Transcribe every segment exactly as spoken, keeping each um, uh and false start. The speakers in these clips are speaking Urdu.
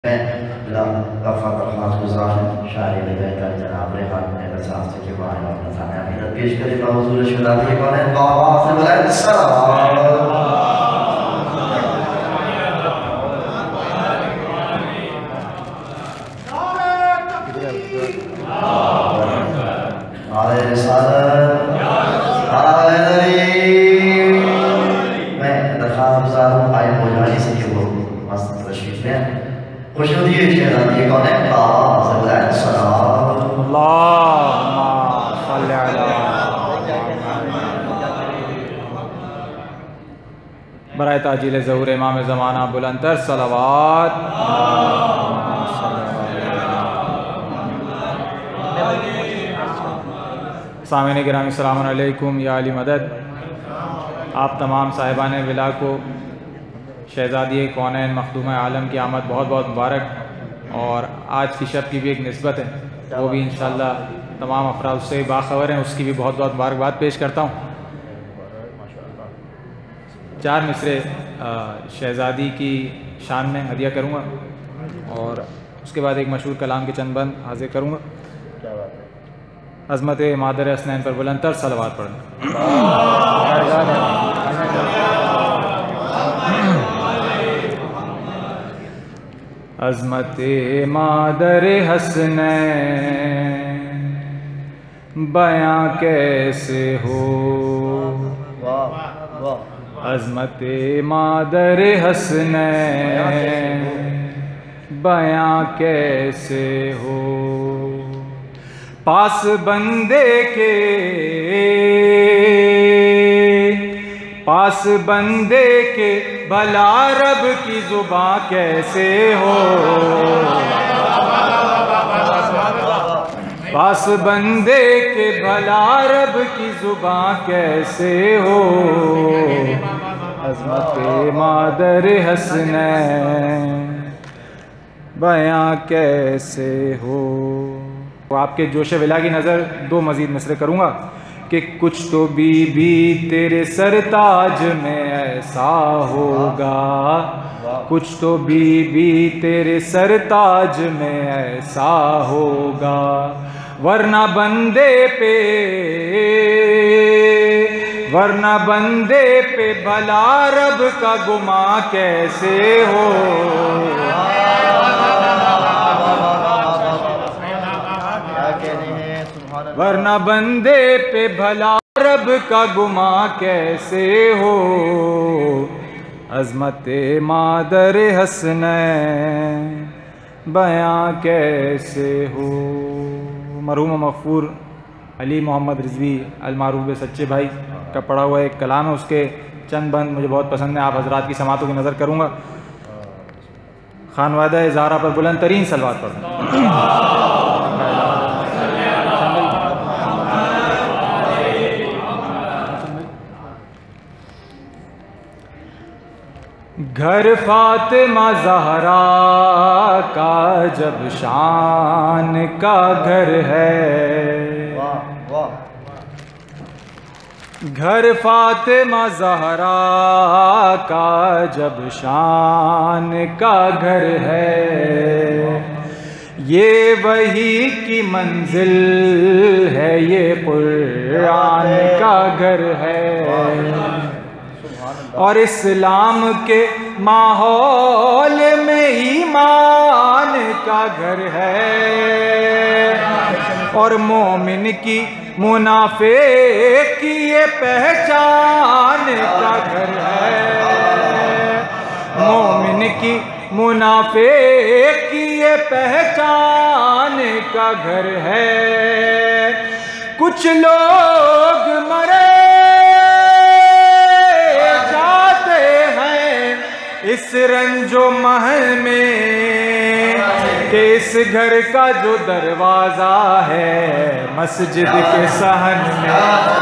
لفظ درخواست گزار شاعری بہتر جناب ریحان احمد صاحب سے کہ وہ آئیں اور نظام عقیدت پیش کریں با حضور شہزادی کون ہے آواز بلند سلام آلہ رسالت آلہ نبی میں درخواست گزار ہوں آئے موجانی سے کہ وہ مست تشریف میں خوش ہوتی شہزادی کون ہے آواز بلند سلام اللہم صلی علی برائے تاجیل ظہور امام زمانہ بلندتر صلوات سامعین گرامی السلام علیکم یا علی مدد. آپ تمام صاحبان ولا کو شہزادی کونین مخدوم عالم کی آمد بہت بہت مبارک، اور آج کی شب کی بھی ایک نسبت ہے، وہ بھی انشاءاللہ تمام افراد اس سے باخبر ہیں، اس کی بھی بہت بہت مبارکباد پیش کرتا ہوں. چار مصرے شہزادی کی شان میں ہدیہ کروں گا اور اس کے بعد ایک مشہور کلام کے چند بند حاضر کروں گا. عظمت مادر حسنین پر بلندتر صلوات پڑھنا. عظمت مادر حسنین بیاں کیسے ہو، عظمت مادر حسنین بیاں کیسے ہو. پاس بندے کے پاس بندے کے بھلا رب کی زباں کیسے ہو، پاس بندے کے بھلا رب کی زباں کیسے ہو. عظمت مادر حسنین بیاں کیسے ہو. آپ کے جوش ولا کی نظر دو مزید مصرے کروں گا کہ کچھ تو بی بی تیرے سرتاج میں ایسا ہوگا، کچھ تو بی بی تیرے سرتاج میں ایسا ہوگا، ورنہ بندے پہ ورنہ بندے پہ بھلا رب کا گماں کیسے ہو. ورنہ بندے پہ بھلا رب کا گماں کیسے ہو. عظمت مادر حسنین بیاں کیسے ہو. مرحوم مغفور علی محمد رضوی المعروف سچے بھائی کا پڑھا ہوا ایک کلام ہے، اس کے چند بند مجھے بہت پسند ہیں، آپ حضرات کی سماعتوں کی نظر کروں گا. خانوادہ زہرا پر بلند ترین صلوات پڑھنا. گھر فاطمہ زہرا کا جب شان کا گھر ہے، گھر فاطمہ زہرا کا جب شان کا گھر ہے، یہ وحی کی منزل ہے، یہ قرآن کا گھر ہے، اور اسلام کے ماحول میں ایمان کا گھر ہے، اور مومن کی منافق کی یہ پہچان کا گھر ہے، مومن کی منافق کی یہ پہچان کا گھر ہے. کچھ لوگ مرے اس رنج و محل میں کہ اس گھر کا جو دروازہ ہے مسجد کے صحن میں،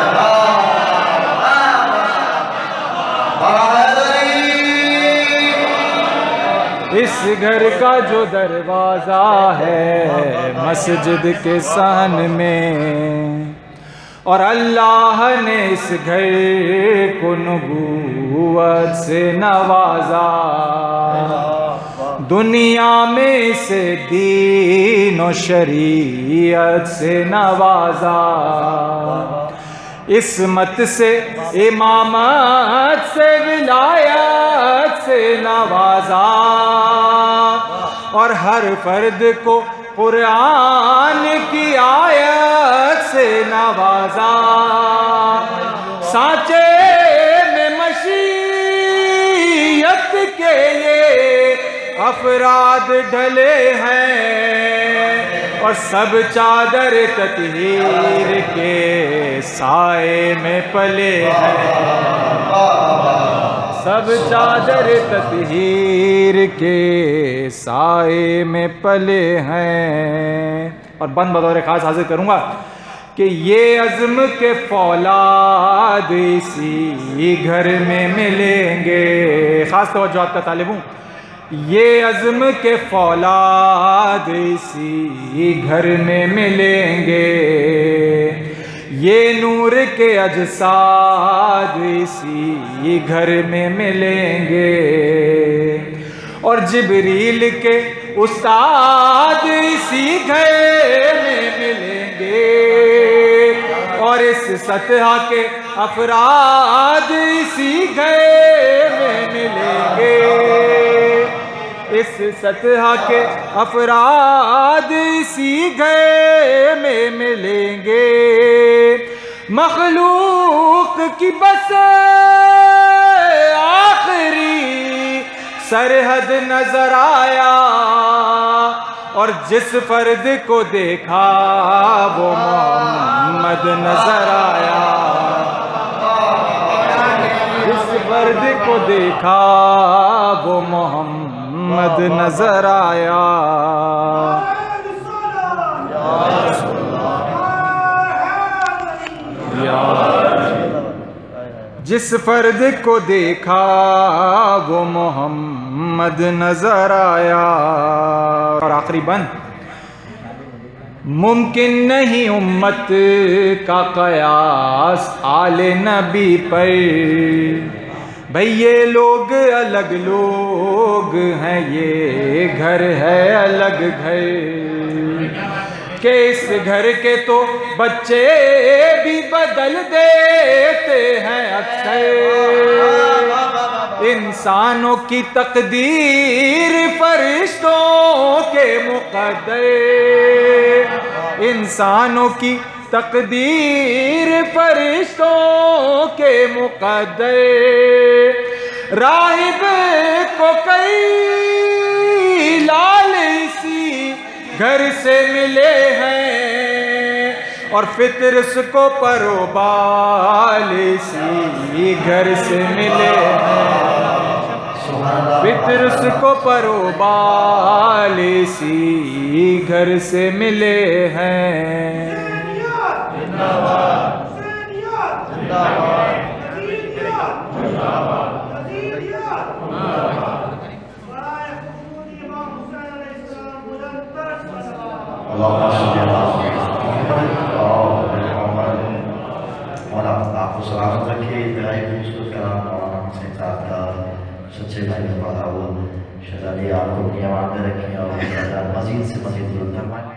اس گھر کا جو دروازہ ہے مسجد کے صحن میں، اور اللہ نے اس گھر کو نبوت سے نوازا، دنیا میں سے دین و شریعت سے نوازا، عصمت سے امامت سے ولایت سے نوازا، اور ہر فرد کو قرآن کی آیت سے نوازا۔ سانچے میں مشیت کے یہ افراد ڈھلے ہیں، اور سب چادر تطہیر کے سائے میں پلے ہیں، سب چادر تطہیر کے سائے میں پلے ہیں۔ اور بند بطور خاص حاضر کروں گا کہ یہ عزم کے فولاد اسی گھر میں ملیں گے، خاص توجہات کا طالب ہوں، یہ عزم کے فولاد اسی گھر میں ملیں گے، یہ نور کے اجساد اسی گھر میں ملیں گے، اور جبریل کے استاد اسی گھر میں ملیں گے، اور اس سطح کے افراد اسی گھر میں ملیں گے، اس سطح کے افراد اسی گھر میں ملیں گے۔ مخلوق کی بس آخری سرحد نظر آیا، اور جس فرد کو دیکھا وہ محمد نظر آیا، جس فرد کو دیکھا وہ محمد نظر آیا۔ جس فرد کو دیکھا وہ محمد نظر آیا۔ اور آخری بند، ممکن نہیں امت کا قیاس آل نبی پر، بھئی یہ لوگ الگ لوگ ہیں، یہ گھر ہے الگ گھر، کہ اس گھر کے تو بچے بھی بدل دیتے ہیں اکثر، انسانوں کی تقدیر فرشتوں کے مقدر، انسانوں کی تقدیر فرشتوں کے مقدر، راہب کو کئی لال اسی گھر سے ملے ہیں، اور فطرس کو پروبال اسی گھر سے ملے ہیں، فطرس کو پروبال اسی گھر سے ملے ہیں۔ اللهم صل على محمد وعلى محمد۔ مولا آپ کو سلامت رکھے، انتہائی خوبصورت کلام مولانا حسین صاحب کا سچے بھائی نے پڑھا، وہ شہزادی آپ کو اپنی امان میں رکھیں اور مزید سے مزید فرمائیں۔